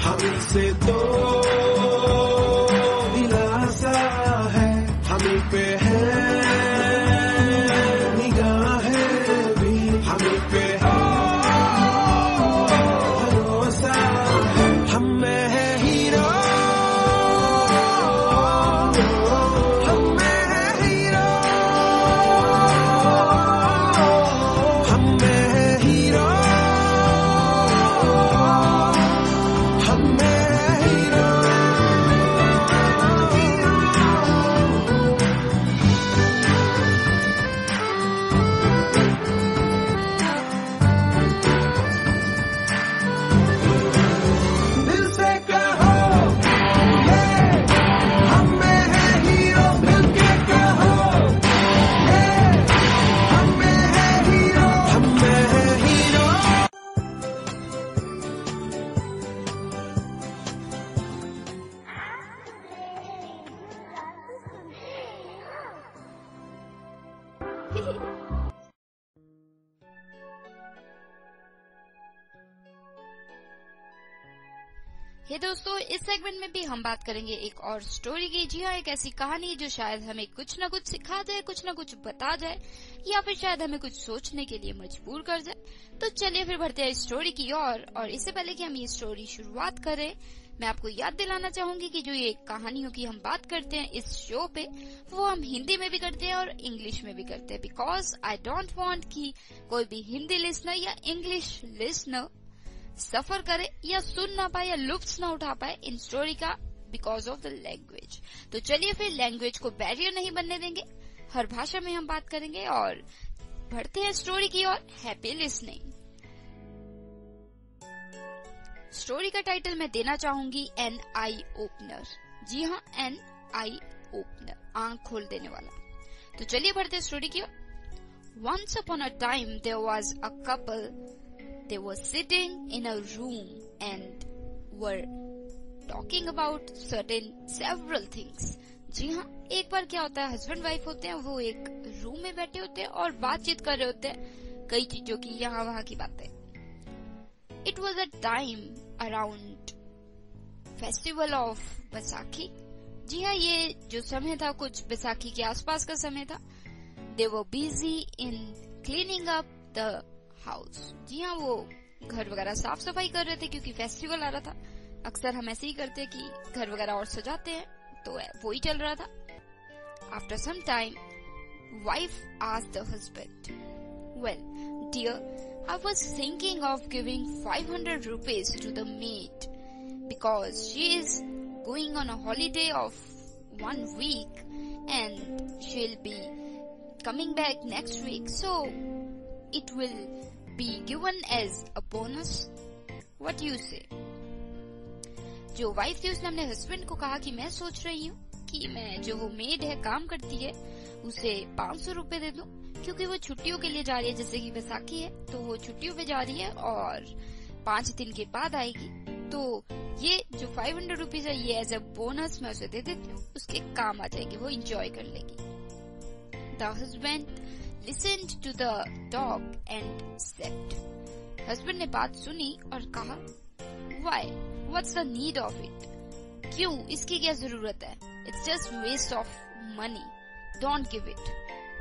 हे दोस्तों, इस सेगमेंट में भी हम बात करेंगे एक और स्टोरी की। जी हाँ, एक ऐसी कहानी जो शायद हमें कुछ न कुछ सिखा दे, कुछ न कुछ बता जाए, या फिर शायद हमें कुछ सोचने के लिए मजबूर कर जाए। तो चलिए फिर बढ़ते हैं स्टोरी की ओर। और इससे पहले कि हम ये स्टोरी शुरुआत करें, मैं आपको याद दिलाना चाहूंगी कि जो ये कहानियों की हम बात करते हैं इस शो पे, वो हम हिंदी में भी करते हैं और इंग्लिश में भी करते हैं। बिकॉज आई डोंट वांट कि कोई भी हिंदी लिसनर या इंग्लिश लिसनर सफर करे या सुन ना पाए या लुत्फ ना उठा पाए इन स्टोरी का बिकॉज ऑफ द लैंग्वेज। तो चलिए फिर लैंग्वेज को बैरियर नहीं बनने देंगे, हर भाषा में हम बात करेंगे और बढ़ते हैं स्टोरी की ओर। Happy listening. स्टोरी का टाइटल मैं देना चाहूंगी एन आई ओपनर। जी हाँ, एन आई ओपनर, आंख खोल देने वाला। तो चलिए बढ़ते हैं स्टोरी की ओर। Once upon a time there was a couple. They were sitting in a room and were talking about several things. जी हाँ, एक बार क्या होता है, हस्बैंड वाइफ होते हैं, वो एक रूम में बैठे होते हैं और बातचीत कर रहे होते हैं कई चीजों की, यहाँ वहाँ की बातें। It was a time around festival of Baisakhi. जी हाँ, ये जो समय था कुछ बैसाखी के आसपास का समय था। They were busy in cleaning up the house. जी हाँ, वो घर वगैरह साफ सफाई कर रहे थे क्योंकि फेस्टिवल आ रहा था। अक्सर हम ऐसे ही करते हैं कि घर वगैरह और सजाते हैं, तो वो ही चल रहा था। After some time wife asked the husband, well dear, I was thinking of giving 500 rupees to the maid because she is going on a holiday of 1 week and she'll be coming back next week, so it will be given as a bonus. What do you say? जो wife थी उसने अपने husband को कहा कि मैं सोच रही हूँ कि मैं जो वो मेड है, काम करती है, उसे 500 रुपए दे दूं क्योंकि वो छुट्टियों के लिए जा रही है। जैसे कि बैसाखी है तो वो छुट्टियों पे जा रही है और 5 दिन के बाद आएगी। तो ये जो 500 रुपीज है ये एज अ बोनस मैं उसे दे देती हूँ, उसके काम आ जाएगी, वो इंजॉय कर लेगी। The husband listened to the talk and said, husband ने बात सुनी और कहा, why? What's the need of it? क्यों? इसकी क्या जरूरत है? It's just waste of money. Don't give it.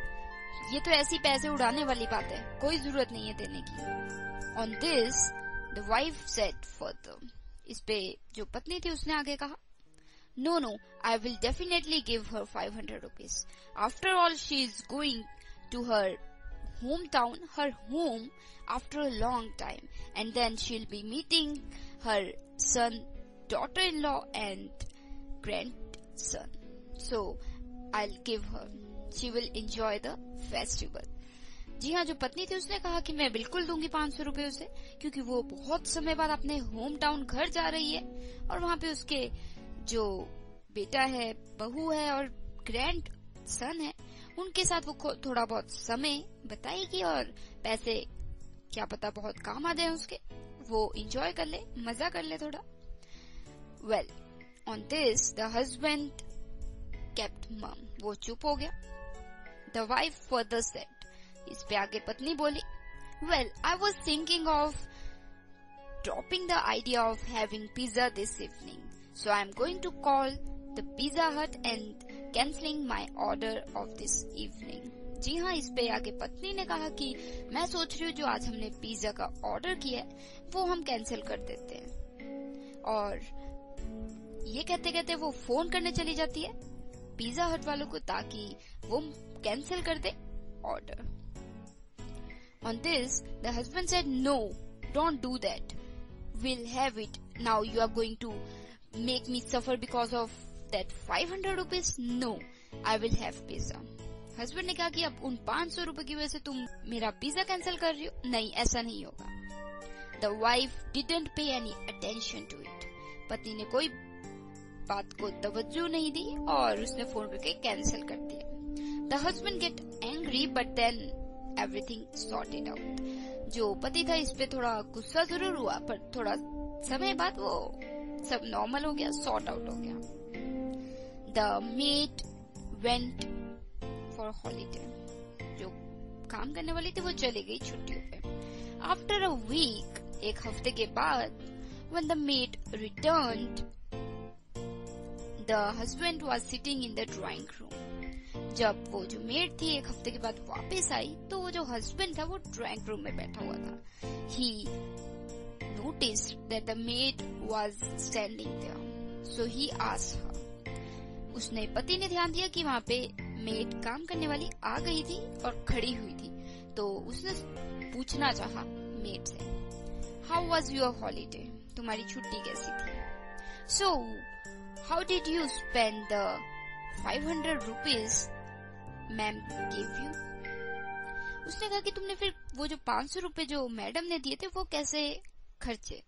ये तो ऐसी पैसे उड़ाने वाली बात है, कोई जरूरत नहीं है देने की। On this, the wife said further. इस पे जो पत्नी थी उसने आगे कहा, No, I will definitely give her 500 rupees. After all, she is going to her hometown, her home, after a long time, and then she'll be meeting her son, daughter-in-law and grandson. So I'll give her. She will enjoy the festival. जी हाँ, जो पत्नी थी उसने कहा कि मैं बिल्कुल दूंगी 500 रुपए उसे, क्योंकि वो बहुत समय बाद अपने होम टाउन घर जा रही है और वहाँ पे उसके जो बेटा है, बहू है और ग्रैंड सन है, उनके साथ वो थोड़ा बहुत समय बताएगी और पैसे क्या पता बहुत काम आ जाए उसके, वो एंजॉय कर ले, मजा कर ले थोड़ा। Well, on this the husband kept mum, वो चुप हो गया। द वाइफ फर्दर सेड, इस पे आगे पत्नी बोली, well I was thinking of dropping the idea of having pizza this evening, so I am going to call the Pizza Hut and cancelling my order of this evening. जी हाँ, इस पे आगे पत्नी ने कहा कि मैं सोच रही हूँ जो आज हमने पिज्जा का ऑर्डर किया है वो हम कैंसिल कर देते हैं। और ये कहते कहते वो फोन करने चली जाती है पिज्जा हट वालों को ताकि वो कैंसिल कर दे order. On this the husband said, no, don't do that, will have it now, you are going to make me suffer because of that 500 rupees, no, I will have pizza. हस्बैंड ने कहा कि अब उन 500 रुपए की वजह से तुम मेरा पिज्जा कैंसिल कर रही हो, नहीं, ऐसा नहीं होगा। The wife didn't pay any attention to it. पति ने कोई बात को तवज्जो नहीं दी और उसने फोन करके कैंसिल कर दिया। The husband get angry but then everything sorted out. जो पति था इस पे थोड़ा गुस्सा जरूर हुआ पर थोड़ा समय बाद वो सब नॉर्मल हो गया, सॉर्ट आउट हो गया। The maid went for holiday. जो काम करने वाली थी वो चली गई छुट्टियों पे। आफ्टर अ वीक, एक हफ्ते के बाद, when the maid returned, the husband was sitting in the drawing room. जब वो जो मेड थी एक हफ्ते के बाद वापस आई तो वो जो हस्बैंड था वो ड्राइंग रूम में बैठा हुआ था। He noticed that the maid was standing there, so he asked her. उसने पति ने ध्यान दिया कि वहाँ पे मेड काम करने वाली आ गई थी और खड़ी हुई थी, तो उसने पूछना चाहा मेड से, How was your holiday? तुम्हारी छुट्टी कैसी थी? So, how did you spend the 500 rupees ma'am gave you? उसने कहा कि तुमने फिर वो जो 500 रुपए जो मैडम ने दिए थे वो कैसे खर्चे?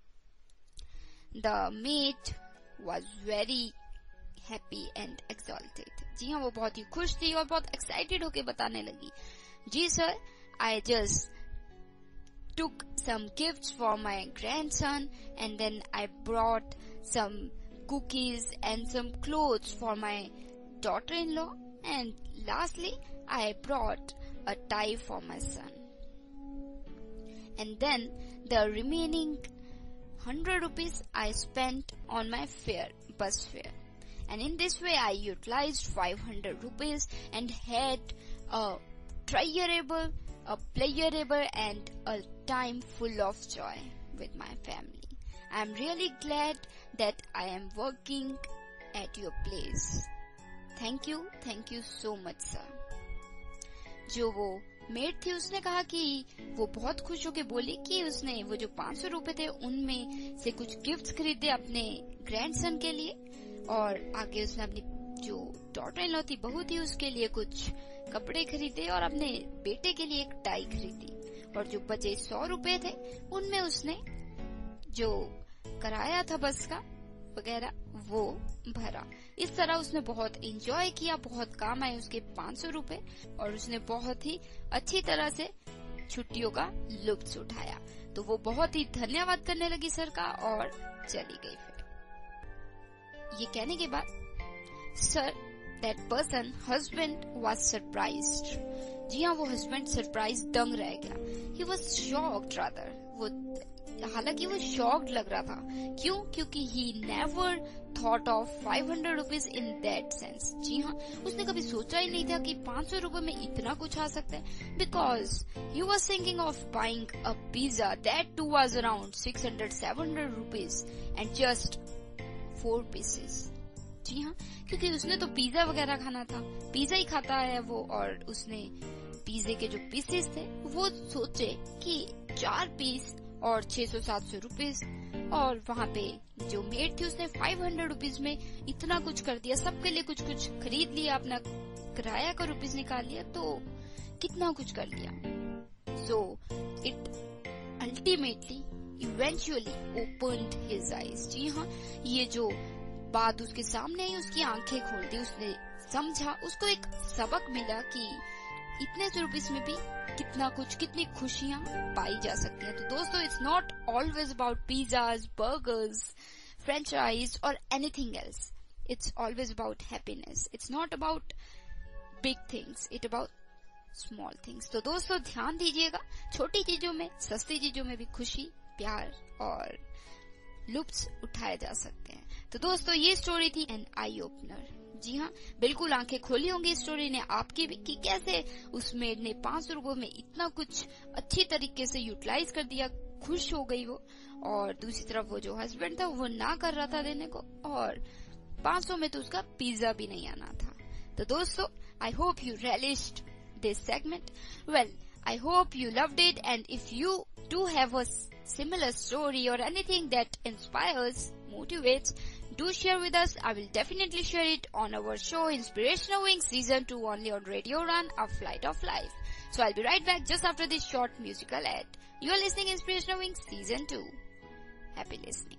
The maid was very happy and exalted. जी हाँ, वो बहुत ही खुश थी और बहुत एक्साइटेड होके बताने लगी, जी sir, I just took some gifts for my grandson and then I brought some cookies and some clothes for my daughter-in-law and lastly I brought a tie for my son. And then the remaining 100 rupees I spent on my fare, bus fare. And in this way I utilized 500 rupees and had a tryable, a pleasurable and a time full of joy with my family. I am really glad that I am working at your place. Thank you so much sir. जो वो made थी उसने कहा कि वो बहुत खुश होके बोली कि उसने वो जो 500 रुपए थे उनमें से कुछ गिफ्ट्स खरीदे अपने ग्रैंडसन के लिए और आगे उसने अपनी जो डॉटर इन लॉ थी, बहू थी, उसके लिए कुछ कपड़े खरीदे और अपने बेटे के लिए एक टाई खरीदी और जो बचे 100 रुपए थे उनमें उसने जो किराया था बस का वगैरह वो भरा। इस तरह उसने बहुत एंजॉय किया, बहुत काम आए उसके 500 रुपए और उसने बहुत ही अच्छी तरह से छुट्टियों का लुत्फ उठाया। तो वो बहुत ही धन्यवाद करने लगी सर का और चली गई। फिर ये कहने के बाद sir, that person husband was surprised. जी हाँ, वो हस्बैंड सरप्राइज दंग रह गया। ही वाज शॉक्ड रादर, वो हालांकि वो शॉक्ड लग रहा था। क्यों? क्योंकि he never thought of 500 rupees in that sense. जी हाँ, उसने कभी सोचा ही नहीं था कि 500 रुपए में इतना कुछ आ सकता है। Because he was thinking of buying a pizza that too was around 600-700 rupees and just 4 pieces. जी हाँ, क्योंकि उसने तो पिज्जा वगैरह खाना था, पिज्जा ही खाता है वो, और उसने पिज्जे के जो पीसेस थे वो सोचे कि 4 पीस और 600-700 रुपीज, और वहाँ पे जो मेड थी उसने 500 रुपीज में इतना कुछ कर दिया, सबके लिए कुछ कुछ खरीद लिया, अपना किराया का रुपीज निकाल लिया, तो कितना कुछ कर लिया। So it ultimately eventually opened his eyes. जी हाँ, ये जो बात उसके सामने आई उसकी आंखें खोल दी, उसने समझा, उसको एक सबक मिला कि इतने से रुपीज में भी कितना कुछ, कितनी खुशियां पाई जा सकती हैं। तो दोस्तों, it's not always about pizzas, burgers, French fries और anything else. It's always about happiness. It's not about big things, it about small things. तो दोस्तों, ध्यान दीजिएगा, छोटी चीजों में, सस्ती चीजों में भी खुशी, प्यार और लुत्फ उठाए जा सकते हैं। तो दोस्तों, ये स्टोरी थी एन आई ओपनर। जी हाँ, बिल्कुल आंखें खोली होंगी इस स्टोरी ने आपकी भी कि कैसे उस मेड ने 500 रुपए में इतना कुछ अच्छी तरीके से यूटिलाइज कर दिया, खुश हो गई वो, और दूसरी तरफ वो जो हस्बैंड था वो ना कर रहा था देने को, और 500 में तो उसका पिज्जा भी नहीं आना था। तो दोस्तों, I hope you relished this segment. Well, I hope you loved it, and if you do have a similar story or anything that inspires, motivates, do share with us. I will definitely share it on our show Inspirational Wings Season 2 only on Radio Udaan, A Flight of Life. So I'll be right back just after this short musical ad. You are listening Inspirational Wings Season 2. Happy listening.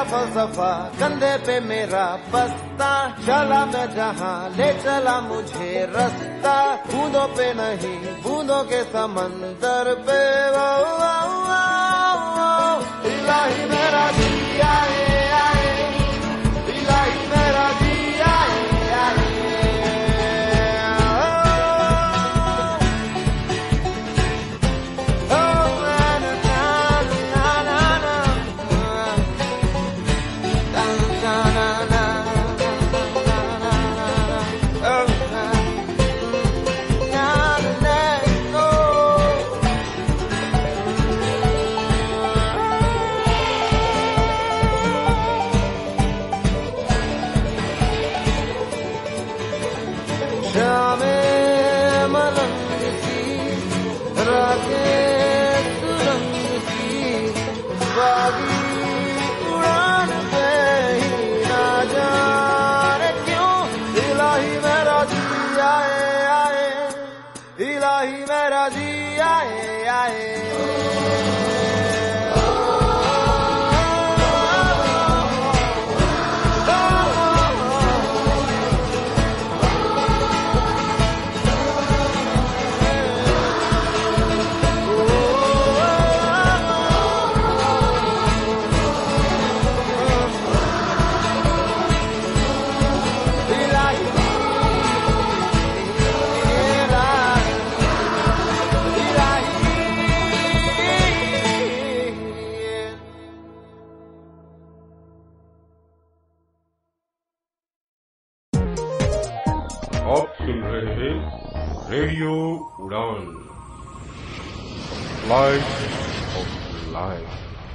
फलसफा, कंधे पे मेरा बस्ता, चला मैं जहाँ ले चला मुझे रास्ता, बूंदों पे नहीं बूंदों के समंदर पे, इलाही मेरा जी आए आए, इलाही मेरा जी आए आए, रेडियो उड़ान, फ्लाइट ऑफ लाइफ।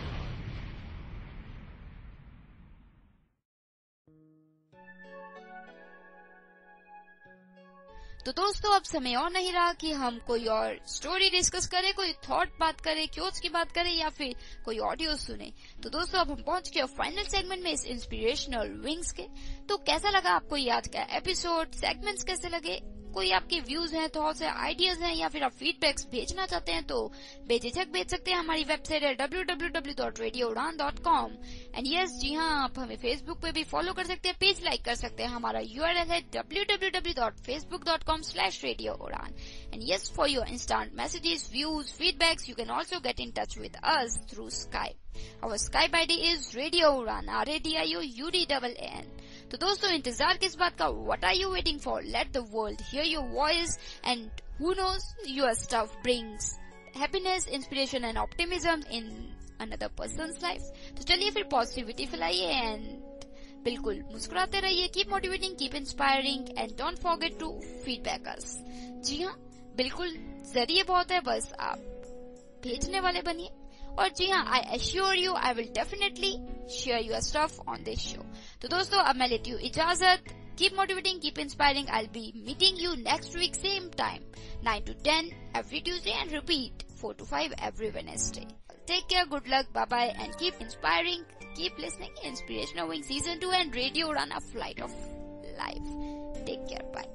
तो दोस्तों अब समय और नहीं रहा कि हम कोई और स्टोरी डिस्कस करें, कोई थॉट बात करें, क्योज की बात करें या फिर कोई ऑडियो सुने। तो दोस्तों अब हम पहुंच गए फाइनल सेगमेंट में इस इंस्पिरेशनल विंग्स के। तो कैसा लगा आपको ये आज का एपिसोड, सेगमेंट्स कैसे लगे, कोई आपके व्यूज हैं, थॉट्स हैं, आइडियाज हैं या फिर आप फीडबैक्स भेजना चाहते हैं तो बेझिझक भेज सकते हैं। हमारी वेबसाइट है www.radioudan.com। एंड यस जी हाँ, आप हमें फेसबुक पे भी फॉलो कर सकते हैं, पेज लाइक कर सकते हैं। हमारा URL है www.facebook.com/radioudan। And yes, for your instant messages, views, feedbacks, you can also get in touch with us through Skype. Our Skype ID is Radio Udaan, RADIOUDAN। तो दोस्तों इंतजार किस बात का? What are you waiting for? Let the world hear your voice, and who knows, your stuff brings happiness, inspiration and optimism in another person's life। तो चलिए फिर positivity फैलाइए and बिल्कुल मुस्कुराते रहिए। Keep motivating, keep inspiring and don't forget to feedback us. जी हाँ, बिल्कुल जरिए बहुत है, बस आप भेजने वाले बनिए। और जी हाँ, I assure you I will definitely share your stuff on this show. तो दोस्तों अब मैं लेती हूँ इजाजत। Keep motivating, keep inspiring. I will be meeting you next week same time 9 to 10 every Tuesday and repeat 4 to 5 every Wednesday. Take care, good luck, bye bye, and keep inspiring. Keep listening. Inspirational Wing Season 2 and Radio Udaan, a flight of life. Take care, bye.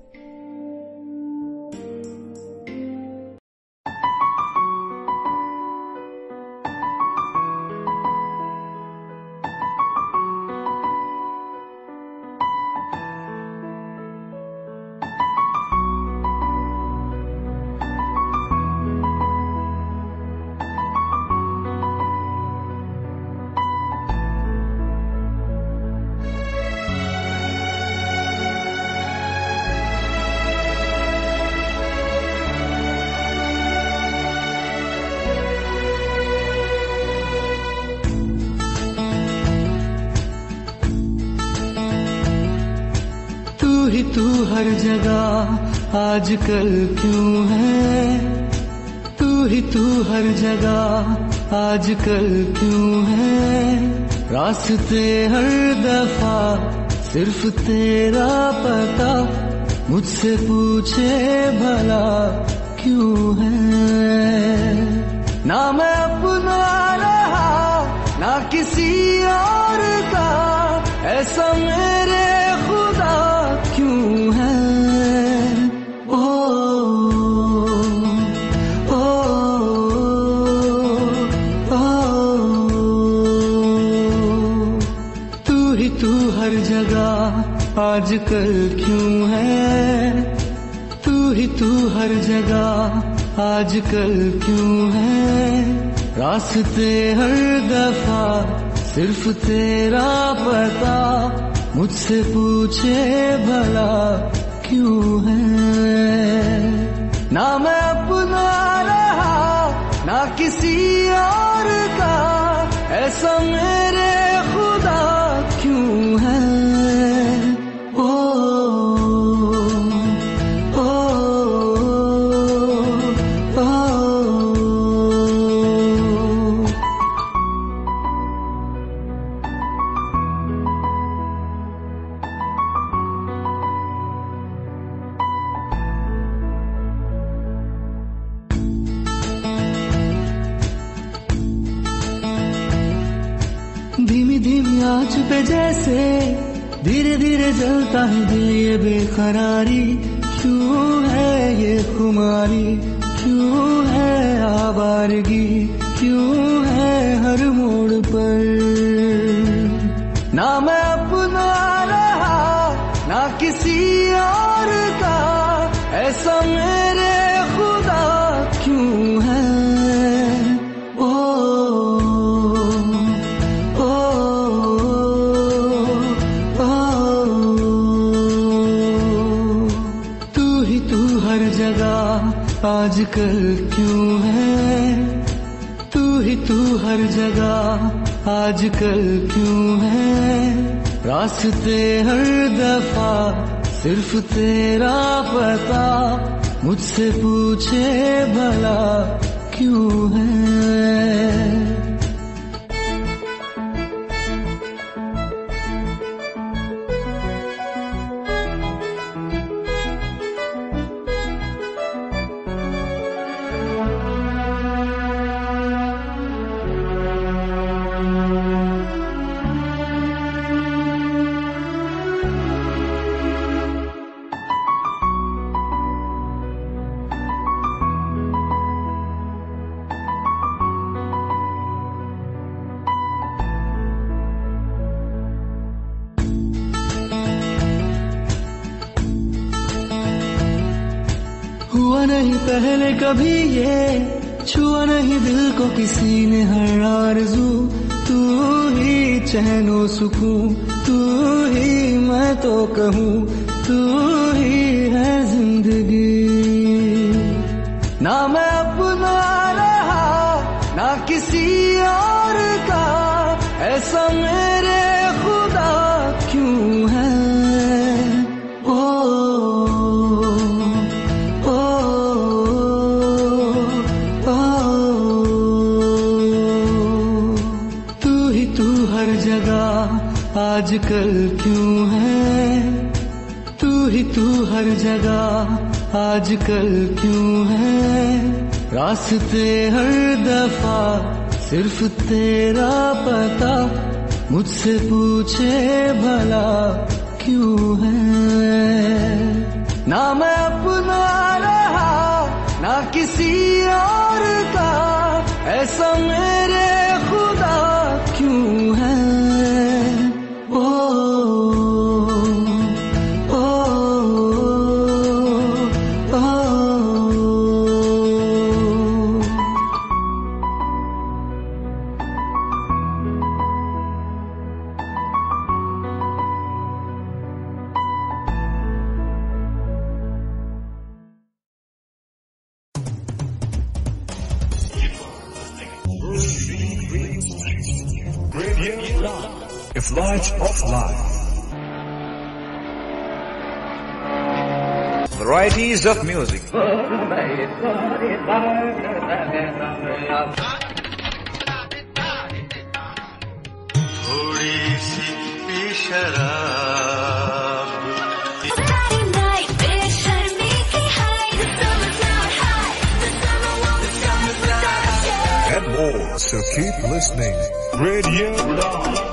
तू हर जगह आजकल क्यों है, तू हर जगह आजकल क्यों है, रास्ते हर दफा सिर्फ तेरा पता, मुझसे पूछे भला क्यों है। ना मैं अपना रहा ना किसी और का, ऐसा मेरे खुदा क्यों है। ओ, ओ, ओ, ओ, जगह आजकल क्यों है, तू ही तू हर जगह आजकल क्यों है, रास्ते हर दफा सिर्फ तेरा पता, मुझसे पूछे भला क्यों है। ना मैं अपना रहा ना किसी और का, ऐसा मेरे खुदा क्यों है। ओ ओ ओ धीमी धीमी आँच पे जैसे धीरे धीरे जलता है दिल, ये बेकरारी क्यों है, ये खुमारी क्यों है, आवारगी क्यों है हर मोड़ पर। ना मैं अपना रहा ना किसी और का, ऐसा मेरे खुदा क्यों है। आजकल क्यों है, तू ही तू हर जगह आजकल क्यों है, रास्ते हर दफा सिर्फ तेरा पता, मुझसे पूछे भला क्यों है। हुआ नहीं पहले कभी ये, छुआ नहीं दिल को किसी ने हर आरज़ू, तू ही चैनो सुकून, तू ही मैं तो कहूँ, तू ही है जिंदगी। ना मैं अपना रहा ना किसी और का, ऐसा मेरे खुदा क्यों है। आजकल क्यों है, तू ही तू हर जगह आजकल क्यों है, रास्ते हर दफा सिर्फ तेरा पता, मुझसे पूछे भला क्यों है। ना मैं अपना रहा ना किसी और का, ऐसा मेरे खुदा क्यों है। A flight of life. Varieties of music. थोड़ी सी शराब, and more, so keep listening. Radio Udaan.